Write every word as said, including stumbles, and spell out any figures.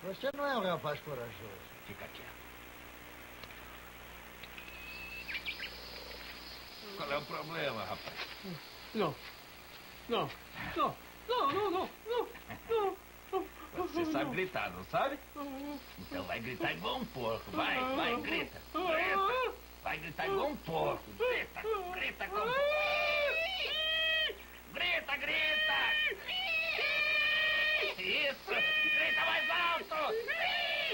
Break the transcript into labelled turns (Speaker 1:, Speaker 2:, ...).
Speaker 1: Você não é um rapaz corajoso.
Speaker 2: Fica quieto. Qual é o problema, rapaz?
Speaker 3: Não. Não. Não. Não, não, não. Não. Não.
Speaker 2: Você sabe gritar, não sabe? Então vai gritar igual um porco. Vai, vai, grita. Grita. Vai gritar igual um porco. Grita, grita como um porco.